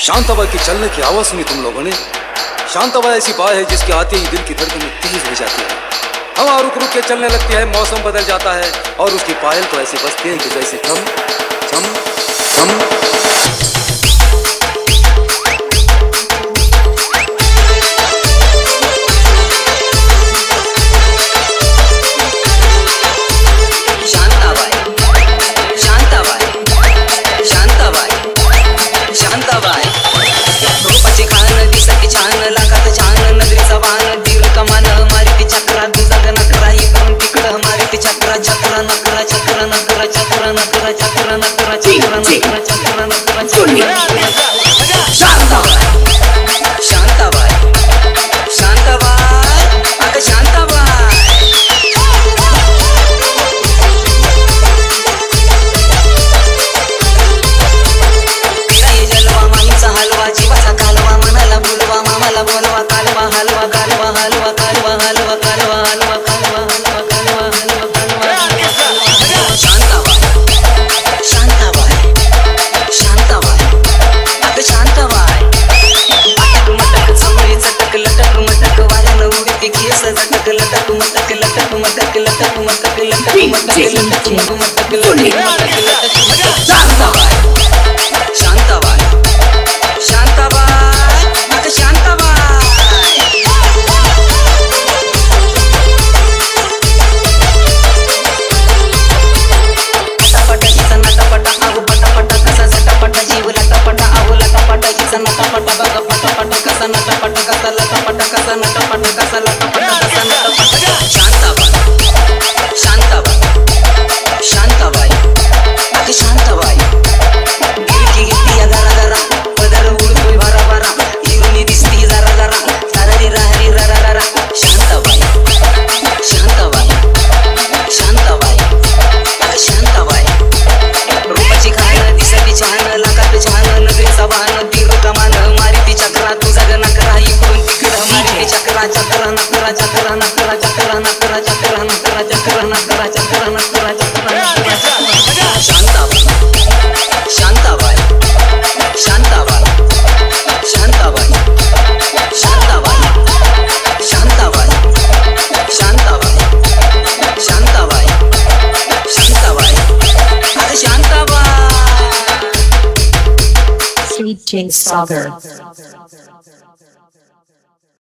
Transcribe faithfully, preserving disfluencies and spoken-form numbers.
शांताबाई के चलने की आवाज सुनी तुम लोगों ने? शांताबाई ऐसी बात है जिसके आते ही दिल की धड़कन तेज हो जाती है, हवा रुक रुक के चलने लगती है, मौसम बदल जाता है और उसकी पायल तो ऐसे बजती है कि जैसे थम थम थम। J Sagar.